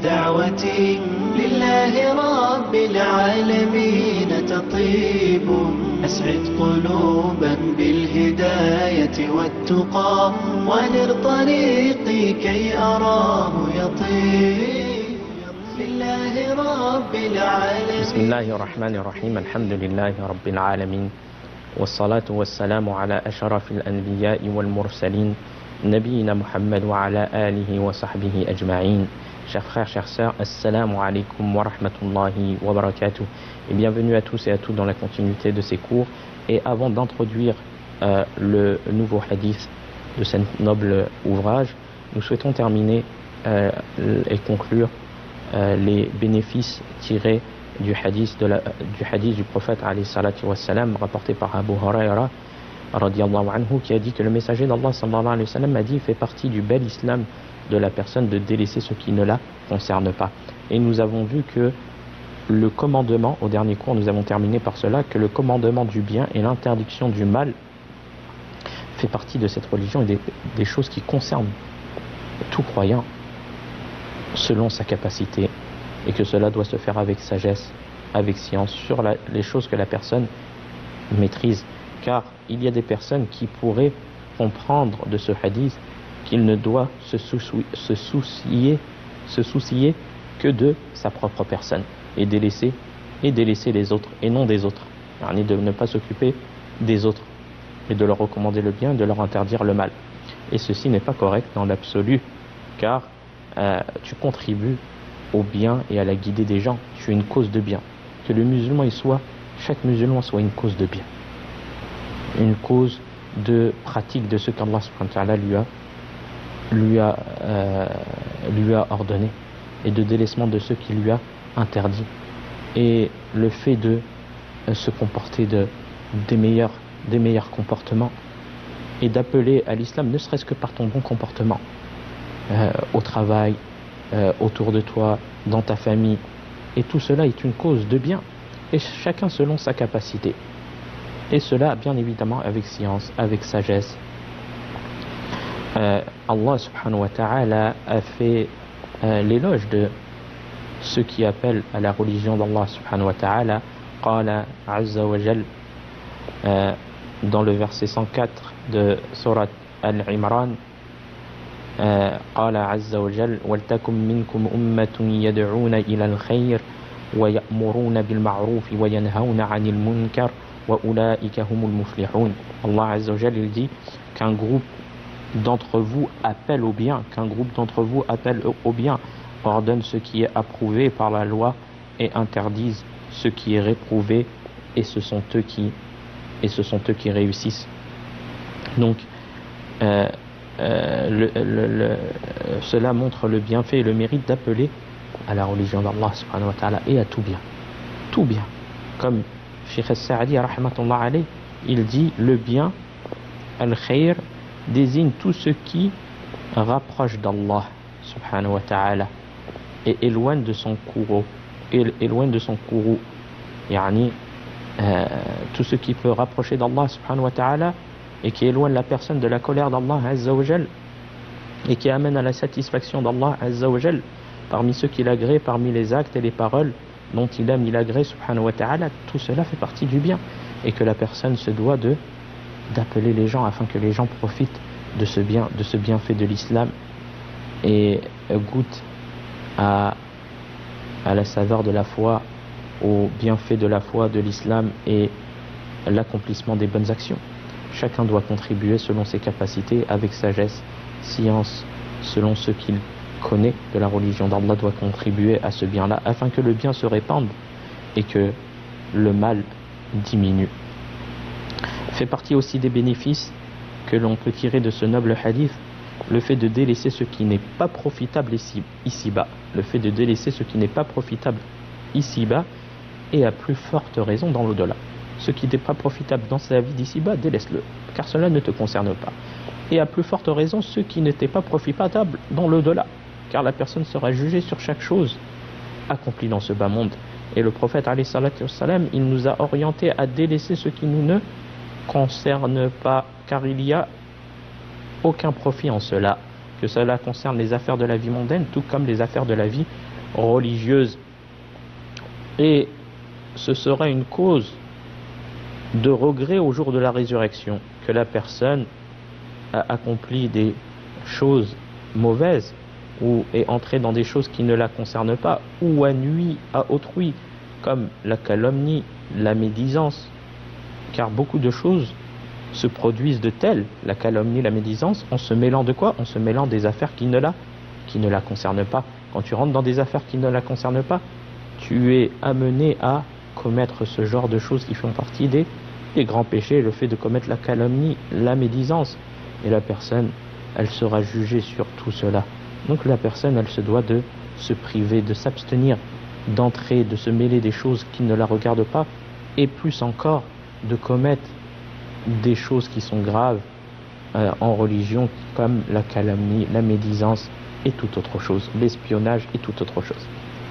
دعوتي لله رب العالمين تطيب أسعد قلوبا بالهداية والتقى وانر طريقي كي أراه يطيب لله رب العالمين. بسم الله الرحمن الرحيم. الحمد لله رب العالمين والصلاة والسلام على أشرف الأنبياء والمرسلين نبينا محمد وعلى آله وصحبه أجمعين. Chers frères, chères sœurs, assalamu alaikum wa rahmatullahi wa barakatuh. Et bienvenue à tous et à toutes dans la continuité de ces cours. Et avant d'introduire le nouveau hadith de ce noble ouvrage, nous souhaitons terminer et conclure les bénéfices tirés du hadith du prophète alayhi salatu wassalam, rapporté par Abu Huraira radiyallahu anhu, qui a dit que le messager d'Allah sallallahu alayhi wa sallam a dit: fait partie du bel islam de la personne de délaisser ce qui ne la concerne pas. Et nous avons vu que le commandement, au dernier cours nous avons terminé par cela, que le commandement du bien et l'interdiction du mal fait partie de cette religion et des choses qui concernent tout croyant selon sa capacité, et que cela doit se faire avec sagesse, avec science, sur les choses que la personne maîtrise. Car il y a des personnes qui pourraient comprendre de ce hadith qu'il ne doit se soucier que de sa propre personne et délaisser les autres et non des autres, de ne pas s'occuper des autres et de leur recommander le bien, de leur interdire le mal. Et ceci n'est pas correct dans l'absolu, car tu contribues au bien et à la guidée des gens. Tu es une cause de bien. Que le musulman chaque musulman soit une cause de bien, une cause de pratique de ce qu'Allah subhanahu wa ta'ala lui a ordonné, et de délaissement de ce qu'il lui a interdit, et le fait de se comporter des meilleurs comportements, et d'appeler à l'islam ne serait-ce que par ton bon comportement au travail, autour de toi, dans ta famille. Et tout cela est une cause de bien, et chacun selon sa capacité, et cela bien évidemment avec science, avec sagesse. Allah subhanahu wa ta'ala a fait l'éloge de ceux qui appellent à la religion d'Allah subhanahu wa ta'ala. Qala azza wa jal, dans le verset 104 de surat Al-Imran, قال عز وجل ولتكن منكم أمة يدعون إلى الخير ويأمرون بالمعروف وينهون عن المنكر وأولئك هم المفلحون. Allah Azza wa Jal, il dit qu'un groupe d'entre vous appelle au bien, ordonne ce qui est approuvé par la loi et interdisent ce qui est réprouvé, et ce sont eux qui réussissent. Donc cela montre le bienfait et le mérite d'appeler à la religion d'Allah subhanahu wa ta'ala et à tout bien. Comme Cheikh As-Sa'di rahmatullah alayh, il dit: le bien, al-khayr, désigne tout ce qui rapproche d'Allah subhanahu wa ta'ala et éloigne de son courroux, tout ce qui peut rapprocher d'Allah subhanahu wa ta'ala et qui éloigne la personne de la colère d'Allah azza wa jal, et qui amène à la satisfaction d'Allah azza wa jal, parmi ceux qu'il agrée, parmi les actes et les paroles dont il aime, il agrée subhanahu wa ta'ala. Tout cela fait partie du bien, et que la personne se doit d'appeler les gens afin que les gens profitent de ce bienfait de l'islam et goûtent à la saveur de la foi, au bienfait de la foi, de l'islam et l'accomplissement des bonnes actions. Chacun doit contribuer selon ses capacités, avec sagesse, science, selon ce qu'il connaît de la religion d'Allah, doit contribuer à ce bien-là afin que le bien se répande et que le mal diminue. Fait partie aussi des bénéfices que l'on peut tirer de ce noble hadith, le fait de délaisser ce qui n'est pas profitable ici-bas. Le fait de délaisser ce qui n'est pas profitable ici-bas, et à plus forte raison dans l'au-delà. Ce qui n'est pas profitable dans sa vie d'ici-bas, délaisse-le, car cela ne te concerne pas. Et à plus forte raison, ce qui n'était pas profitable dans l'au-delà, car la personne sera jugée sur chaque chose accomplie dans ce bas monde. Et le prophète alayhi salatu wassalam, il nous a orientés à délaisser ce qui nous ne concerne pas, car il y a aucun profit en cela, que que cela concerne les affaires de la vie mondaine, tout comme les affaires de la vie religieuse. Et ce sera une cause de regret au jour de la résurrection, que la personne a accompli des choses mauvaises, ou est entrée dans des choses qui ne la concernent pas, ou a nui à autrui, comme la calomnie, la médisance. Car beaucoup de choses se produisent de telles, la calomnie, la médisance, en se mêlant de quoi? En se mêlant des affaires qui ne la concernent pas. Quand tu rentres dans des affaires qui ne la concernent pas, tu es amené à commettre ce genre de choses qui font partie des grands péchés, le fait de commettre la calomnie, la médisance. Et la personne, elle sera jugée sur tout cela. Donc la personne, elle se doit de se priver, de s'abstenir d'entrer, de se mêler des choses qui ne la regardent pas, et plus encore de commettre des choses qui sont graves en religion, comme la calomnie, la médisance et toute autre chose, l'espionnage et toute autre chose.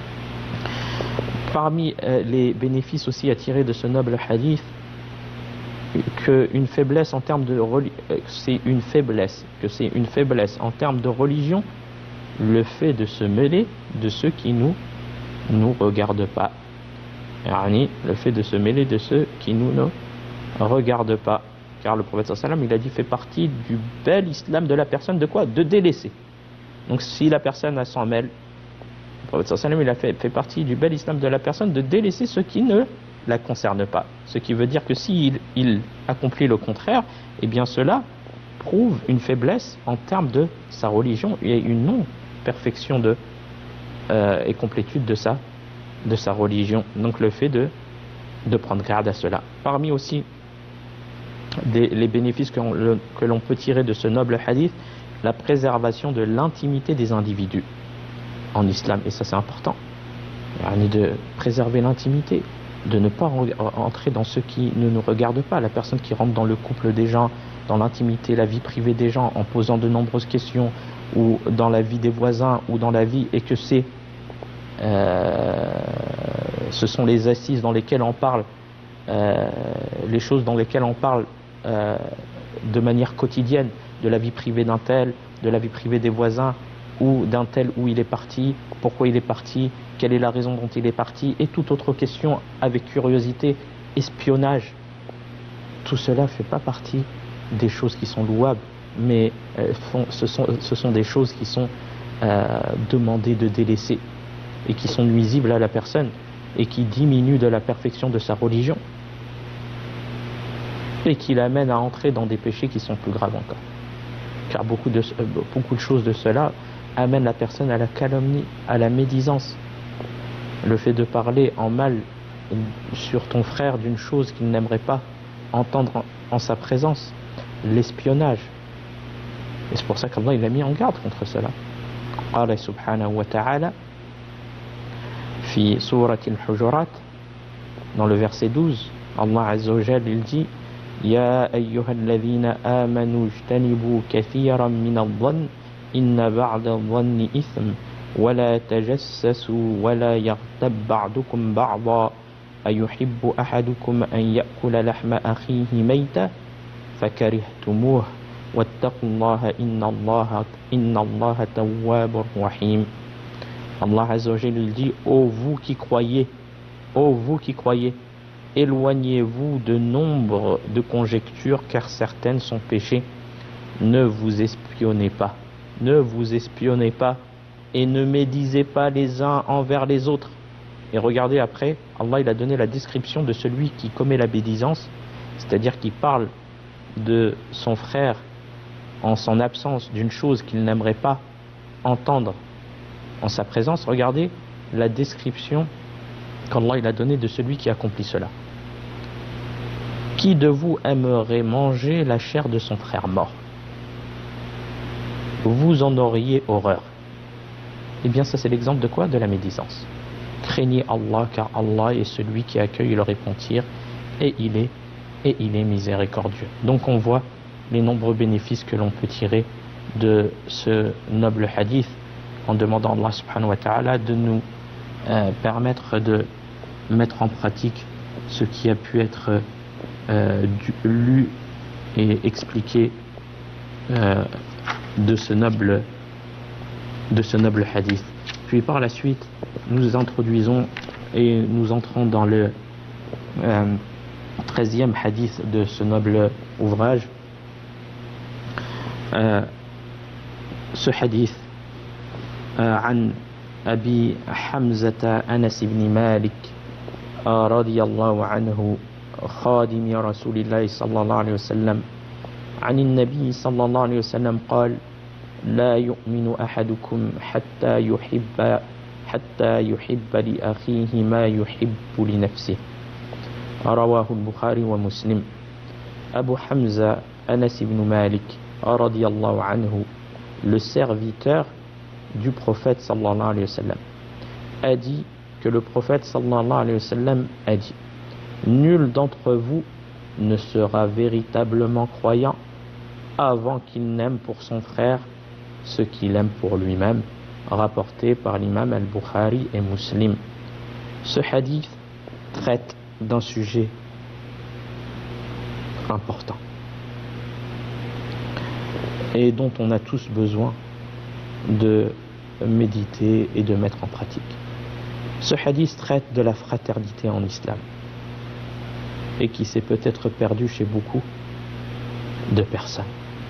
Parmi les bénéfices aussi à tirer de ce noble hadith, qu'une faiblesse en termes de c'est une faiblesse en termes de religion, le fait de se mêler de ceux qui nous regardent pas. Le fait de se mêler de ceux qui nous ne regardent pas. Car le prophète sallallahu alayhi wa sallam, il a dit, fait partie du bel islam de la personne de quoi? De délaisser. Donc si la personne s'en mêle, le prophète sallallahu alayhi wa sallam, il a fait partie du bel islam de la personne de délaisser ceux qui ne la concernent pas. Ce qui veut dire que s'il accomplit le contraire, eh bien cela prouve une faiblesse en termes de sa religion et une non-perfection et complétude de sa religion. Donc le fait de prendre garde à cela. Parmi aussi les bénéfices que l'on peut tirer de ce noble hadith, la préservation de l'intimité des individus en islam. Et ça c'est important. De préserver l'intimité, de ne pas entrer dans ce qui ne nous regarde pas. La personne qui rentre dans le couple des gens, dans l'intimité, la vie privée des gens, en posant de nombreuses questions, ou dans la vie des voisins, ou dans la vie, et que ce sont les assises dans lesquelles on parle, les choses dans lesquelles on parle de manière quotidienne, de la vie privée d'un tel, de la vie privée des voisins, ou d'un tel où il est parti, pourquoi il est parti, quelle est la raison dont il est parti, et toute autre question avec curiosité, espionnage. Tout cela ne fait pas partie des choses qui sont louables, mais ce sont des choses qui sont demandées de délaisser, et qui sont nuisibles à la personne, et qui diminuent de la perfection de sa religion, et qui l'amènent à entrer dans des péchés qui sont plus graves encore. Car beaucoup de choses de cela amènent la personne à la calomnie, à la médisance. Le fait de parler en mal sur ton frère d'une chose qu'il n'aimerait pas entendre en sa présence, l'espionnage. Et c'est pour ça qu'Allah il a mis en garde contre cela. Allah subhanahu wa ta'ala fi surat al-Hujurat, dans le verset 12, Allah azza wa jalla il dit: Ya ayyuhalladhina amanu ijtanibu kathiran min adh-dhann inna ba'da adh-dhanni ithm ولا تجسسوا ولا يغتب بعضكم بعضا أيحب أحدكم أن يأكل لحم أخيه ميتا فكرهتموه واتقوا الله إن الله تواب رحيم. Allah Azza wa Jalla dit: ô vous qui croyez, éloignez-vous de nombre de conjectures, car certaines sont péchées. Ne vous espionnez pas, et ne médisez pas les uns envers les autres. Et regardez après, Allah il a donné la description de celui qui commet la médisance, c'est-à-dire qui parle de son frère en son absence d'une chose qu'il n'aimerait pas entendre en sa présence. Regardez la description qu'Allah il a donnée de celui qui accomplit cela. Qui de vous aimerait manger la chair de son frère mort? Vous en auriez horreur. Eh bien ça c'est l'exemple de quoi? De la médisance. Craignez Allah, car Allah est celui qui accueille le repentir, et il est miséricordieux. Donc on voit les nombreux bénéfices que l'on peut tirer de ce noble hadith, en demandant à Allah subhanahu wa ta'ala de nous permettre de mettre en pratique ce qui a pu être lu et expliqué de ce noble de ce noble hadith. Puis par la suite, nous introduisons et nous entrons dans le 13e hadith de ce noble ouvrage. Ce hadith عن أبي حمزة أنس بن مالك رضي الله عنه خادم رسول الله صلى الله عليه وسلم عن النبي صلى الله عليه وسلم قال لا يؤمن أحدكم حتى يحب لأخيه ما يحب لنفسه رواه البخاري ومسلم. Abu Hamza Anas ibn Malik radiyallahu anhu, le serviteur du prophète sallallahu alayhi wa sallam, a dit que le prophète sallallahu alayhi wa sallam a dit: nul d'entre vous ne sera véritablement croyant avant qu'il n'aime pour son frère ce qu'il aime pour lui-même, rapporté par l'imam al-Bukhari et Muslim. Ce hadith traite d'un sujet important et dont on a tous besoin de méditer et de mettre en pratique. Ce hadith traite de la fraternité en islam et qui s'est peut-être perdu chez beaucoup de personnes.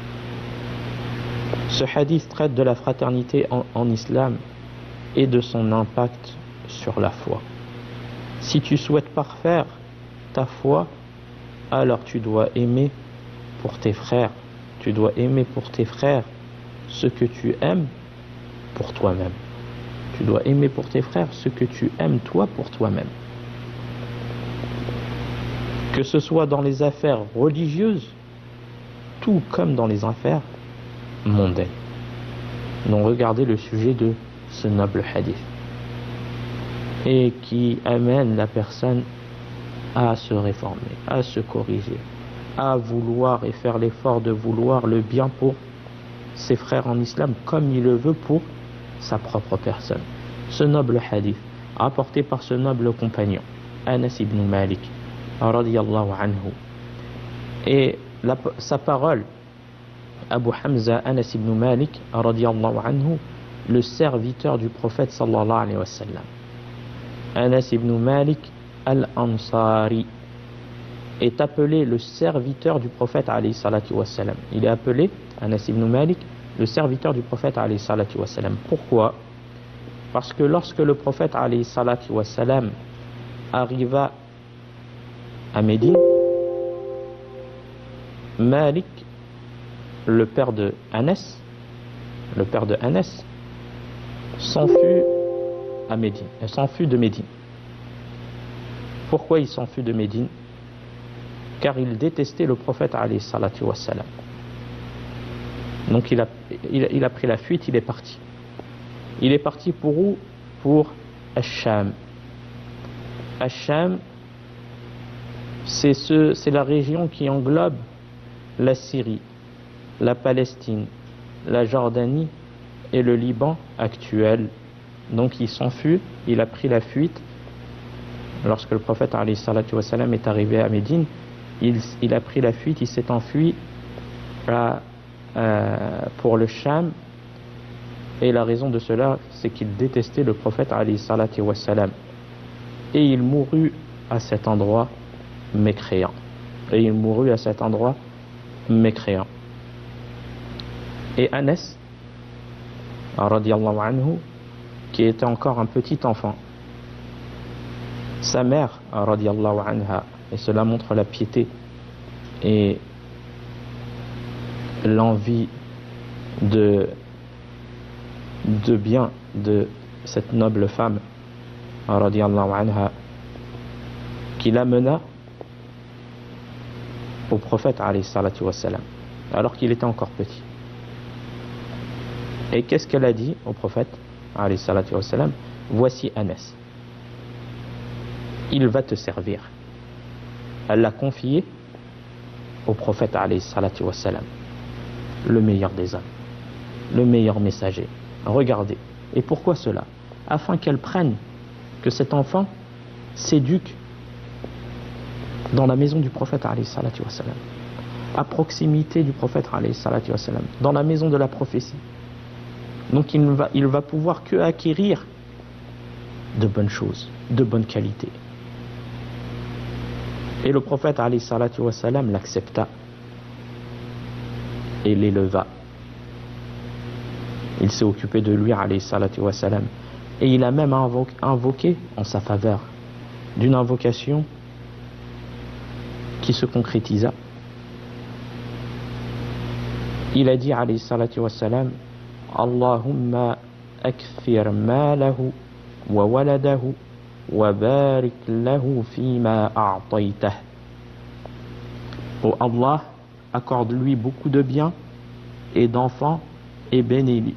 Ce hadith traite de la fraternité en islam et de son impact sur la foi. Si tu souhaites parfaire ta foi, alors tu dois aimer pour tes frères. Tu dois aimer pour tes frères ce que tu aimes pour toi-même. Tu dois aimer pour tes frères ce que tu aimes toi pour toi-même. Que ce soit dans les affaires religieuses, tout comme dans les affaires mondaines. Donc regardez le sujet de ce noble hadith et qui amène la personne à se réformer, à se corriger, à vouloir et faire l'effort de vouloir le bien pour ses frères en islam comme il le veut pour sa propre personne. Ce noble hadith rapporté par ce noble compagnon Anas ibn Malik radiyallahu anhu, et sa parole, Abu Hamza Anas ibn Malik radiyallahu anhu, le serviteur du prophète sallallahu alayhi wa sallam. Anas ibn Malik al-Ansari est appelé le serviteur du prophète alayhi salatu wa sallam. Il est appelé Anas ibn Malik le serviteur du prophète alayhi salatu wa sallam. Pourquoi? Parce que lorsque le prophète alayhi salatu wa sallam arriva à Médine, Malik, le père de Anas, s'enfuit à Médine, s'enfuit de Médine. Pourquoi il s'enfuit de Médine? Car il détestait le prophète alayhi salatu wa salam. Donc il a pris la fuite, il est parti. Il est parti pour où? Pour Ash-Sham. Ash-Sham, c'est la région qui englobe la Syrie, la Palestine, la Jordanie et le Liban actuel. Donc il s'enfuit, il a pris la fuite. Lorsque le prophète alayhi salatu wa salam est arrivé à Médine, il a pris la fuite, il s'est enfui pour le Sham, et la raison de cela, c'est qu'il détestait le prophète alayhi salatu wa salam, et il mourut à cet endroit mécréant. Et Anas radiyallahu anhu, qui était encore un petit enfant, sa mère radiyallahu anha, et cela montre la piété et l'envie de bien de cette noble femme radiyallahu anha, qui l'amena au prophète alayhi salatu wa salam alors qu'il était encore petit. Et qu'est-ce qu'elle a dit au prophète alayhi salatu wa salam? Voici Anas, il va te servir. Elle l'a confié au prophète alayhi salatu wa salam, le meilleur des hommes, le meilleur messager. Regardez. Et pourquoi cela? Afin qu'elle prenne, que cet enfant s'éduque dans la maison du prophète alayhi salatu wa salam, à proximité du prophète alayhi salatu wa salam, dans la maison de la prophétie. Donc il va pouvoir que acquérir de bonnes choses, de bonnes qualités. Et le prophète alayhi salatu wa salam l'accepta et l'éleva. Il s'est occupé de lui alayhi salatu wa salam. Et il a même invoqué en sa faveur d'une invocation qui se concrétisa. Il a dit alayhi salatu wa salam: Allahumma akthir malahu wa waladahu wa barik lahu fima a'taytah. Oh Allah, accorde-lui beaucoup de biens et d'enfants et bénis-lui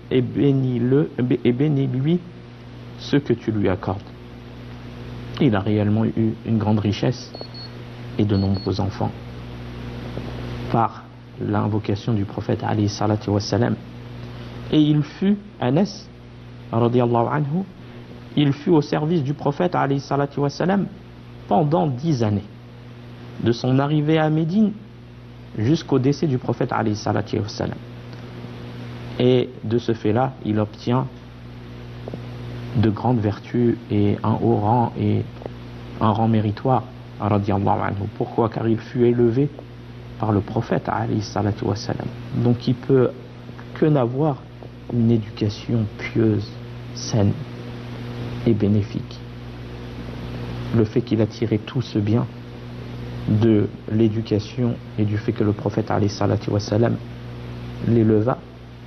ce que tu lui accordes. Il a réellement eu une grande richesse et de nombreux enfants par l'invocation du prophète alayhi salatu wa salam. Et il fut, Anas radiyallahu anhu, il fut au service du prophète alayhi salatu wa salam pendant 10 années, de son arrivée à Médine jusqu'au décès du prophète alayhi salatu wa salam. Et de ce fait-là, il obtient de grandes vertus et un haut rang et un rang méritoire radiyallahu anhu. Pourquoi? Car il fut élevé par le prophète alayhi salatu wa salam. Donc il peut que n'avoir une éducation pieuse, saine et bénéfique. Le fait qu'il a tiré tout ce bien de l'éducation et du fait que le prophète alayhi salatu wa salam l'éleva,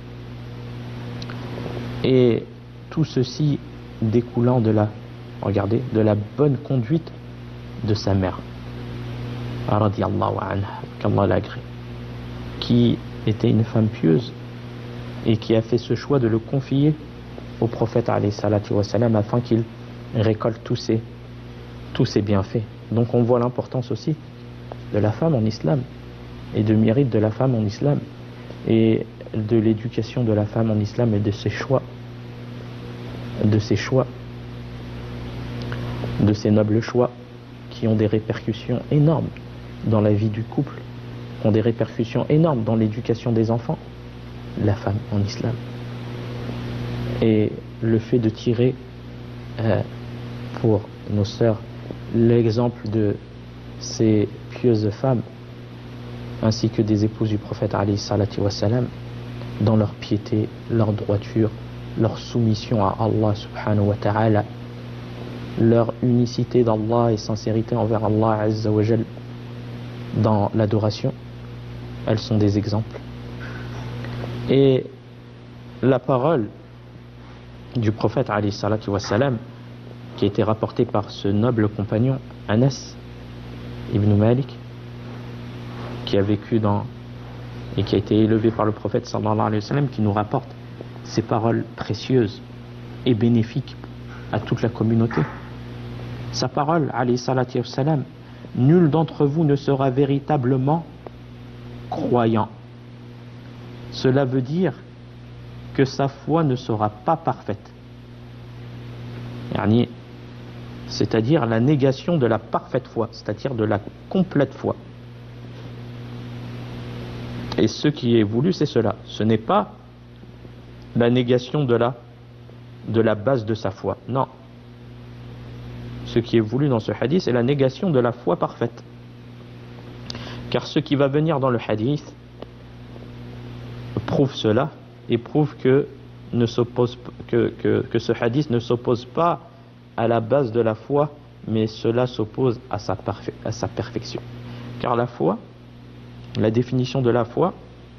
et tout ceci découlant de la bonne conduite de sa mère radiyallahu anha, qu'Allah l'agrée, qui était une femme pieuse et qui a fait ce choix de le confier au prophète alayhi salatu wa salam afin qu'il récolte tous ses bienfaits. Donc on voit l'importance aussi de la femme en islam et du mérite de la femme en islam et de l'éducation de la femme en islam et de ses choix, de ses nobles choix qui ont des répercussions énormes dans la vie du couple, ont des répercussions énormes dans l'éducation des enfants, la femme en islam. Et le fait de tirer pour nos sœurs l'exemple de ces pieuses femmes ainsi que des épouses du prophète alayhi salatu wa salam dans leur piété, leur droiture, leur soumission à Allah subhanahu wa ta'ala, leur unicité d'Allah et sincérité envers Allah azza wa jal dans l'adoration, elles sont des exemples. Et la parole du prophète alayhi salatu wa salam qui a été rapportée par ce noble compagnon Anas ibn Malik, qui a vécu et qui a été élevé par le prophète sallallahu alayhi wa sallam, qui nous rapporte ces paroles précieuses et bénéfiques à toute la communauté. Sa parole, alayhi salatu wa salam: nul d'entre vous ne sera véritablement croyant. Cela veut dire que sa foi ne sera pas parfaite. C'est-à-dire la négation de la parfaite foi, c'est-à-dire de la complète foi. Et ce qui est voulu, c'est cela. Ce n'est pas la négation de la base de sa foi. Non. Ce qui est voulu dans ce hadith, c'est la négation de la foi parfaite. Car ce qui va venir dans le hadith prouve cela et prouve que ce hadith ne s'oppose pas à la base de la foi, mais cela s'oppose à sa perfection. Car la foi, la définition de la foi,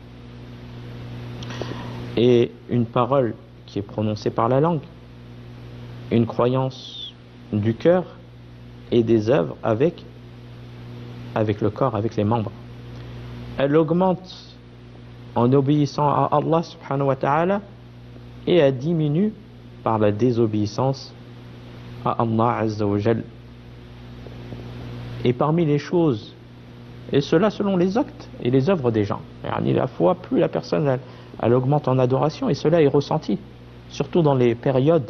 est une parole qui est prononcée par la langue, une croyance du cœur et des œuvres avec le corps, avec les membres. Elle augmente en obéissant à Allah subhanahu wa ta'ala et elle diminue par la désobéissance à Allah azza wa jal. Et parmi les choses, et cela selon les actes et les œuvres des gens, la foi, plus la personne elle augmente en adoration, et cela est ressenti surtout dans les périodes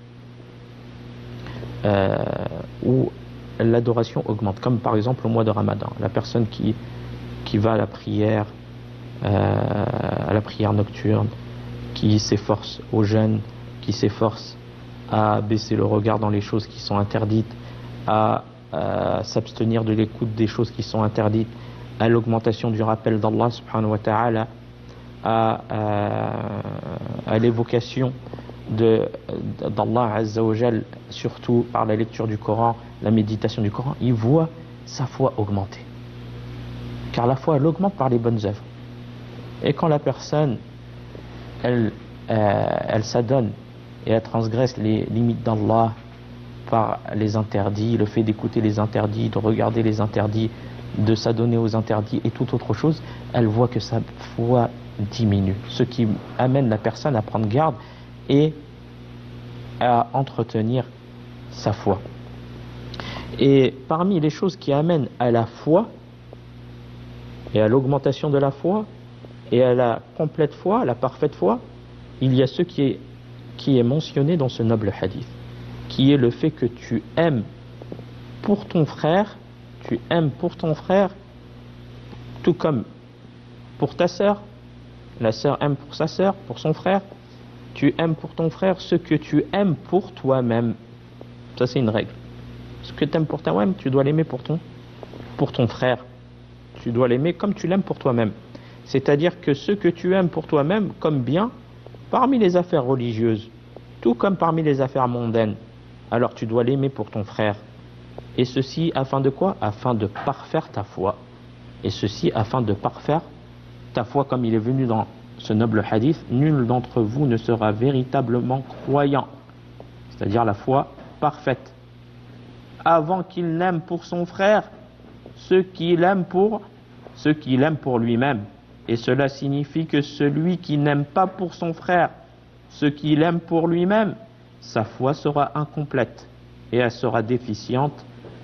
où l'adoration augmente, comme par exemple au mois de Ramadan. La personne qui va à la prière nocturne, qui s'efforce, aux jeunes qui s'efforcent à baisser le regard dans les choses qui sont interdites, à s'abstenir de l'écoute des choses qui sont interdites, à l'augmentation du rappel d'Allah subhanahu wa ta'ala, à l'évocation d'Allah azza wa jal, surtout par la lecture du Coran, la méditation du Coran, il voit sa foi augmenter. Car la foi, elle augmente par les bonnes œuvres. Et quand la personne, elle s'adonne et elle transgresse les limites d'Allah par les interdits, le fait d'écouter les interdits, de regarder les interdits, de s'adonner aux interdits et toute autre chose, elle voit que sa foi diminue. Ce qui amène la personne à prendre garde et à entretenir sa foi. Et parmi les choses qui amènent à la foi et à l'augmentation de la foi et à la complète foi, la parfaite foi, il y a ce qui est mentionné dans ce noble hadith, qui est le fait que tu aimes pour ton frère, tout comme pour ta sœur, la sœur aime pour sa sœur, pour son frère, tu aimes pour ton frère ce que tu aimes pour toi-même. Ça, c'est une règle. Ce que tu aimes pour toi-même, tu dois l'aimer pour ton frère. Tu dois l'aimer comme tu l'aimes pour toi-même. C'est-à-dire que ce que tu aimes pour toi-même comme bien, parmi les affaires religieuses, tout comme parmi les affaires mondaines, alors tu dois l'aimer pour ton frère. Et ceci afin de quoi? Afin de parfaire ta foi. Et ceci afin de parfaire ta foi, comme il est venu dans ce noble hadith, nul d'entre vous ne sera véritablement croyant, c'est-à-dire la foi parfaite, avant qu'il n'aime pour son frère ce qu'il aime pour lui-même. Et cela signifie que celui qui n'aime pas pour son frère ce qu'il aime pour lui-même, sa foi sera incomplète et elle sera déficiente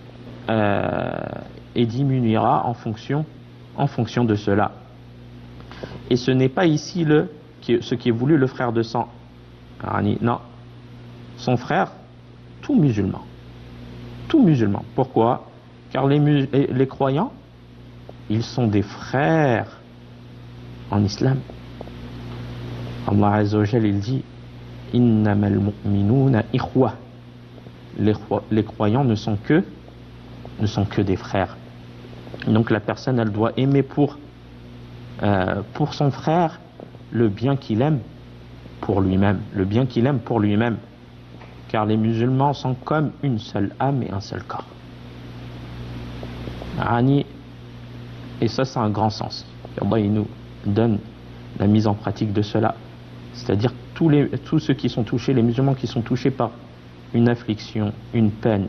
et diminuera en fonction de cela. Et ce n'est pas ici ce qui est voulu le frère de sang. Non. Son frère, tout musulman. Tout musulman. Pourquoi? Car les croyants, ils sont des frères en islam. Allah Azza wa Jal, il dit Innamal mu'minuna ikhwa. Les croyants ne sont que des frères. Donc la personne, elle doit aimer pour son frère le bien qu'il aime pour lui-même, car les musulmans sont comme une seule âme et un seul corps. Et ça, c'est un grand sens. Allah, il nous donne la mise en pratique de cela, c'est-à-dire tous ceux qui sont touchés, les musulmans qui sont touchés par une affliction, une peine,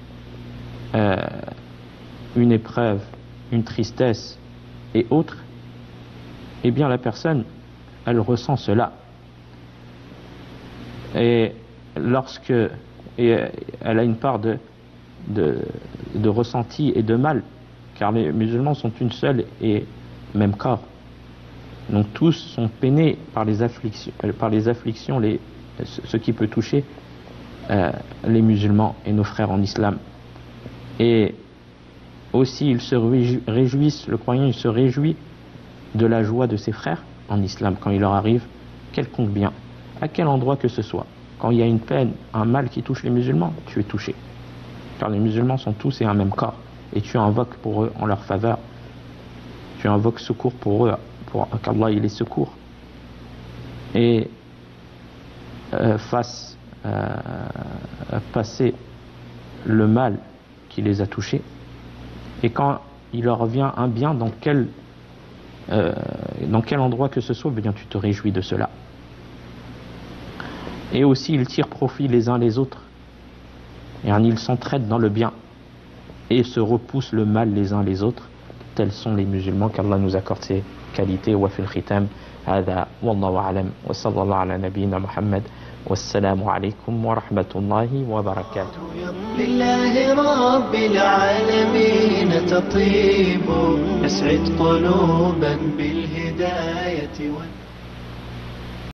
une épreuve, une tristesse et autres, eh bien la personne, elle ressent cela. Et elle a une part de ressenti et de mal, car les musulmans sont une seule et même corps. Donc tous sont peinés par les afflictions, ce qui peut toucher les musulmans et nos frères en islam. Et aussi ils se réjouissent, le croyant il se réjouit de la joie de ses frères en islam quand il leur arrive quelconque bien, à quel endroit que ce soit. Quand il y a une peine, un mal qui touche les musulmans, tu es touché, car les musulmans sont tous et un même corps, et tu invoques pour eux en leur faveur, tu invoques secours pour eux, pour qu'Allah il les secours et fasse passer le mal qui les a touchés. Et quand il leur vient un bien, dans quel endroit que ce soit, bien tu te réjouis de cela. Et aussi ils tirent profit les uns les autres, et ils s'entraident dans le bien et se repoussent le mal les uns les autres. Tels sont les musulmans, qu'Allah nous accorde ces qualités. Wa fil khitam hada wallahu a'lam wa sallallahu ala nabiyyina Muhammad wassalamu alaykum wa rahmatullahi wa barakatuh. لله رب العالمين تطيب أسعد قلوبا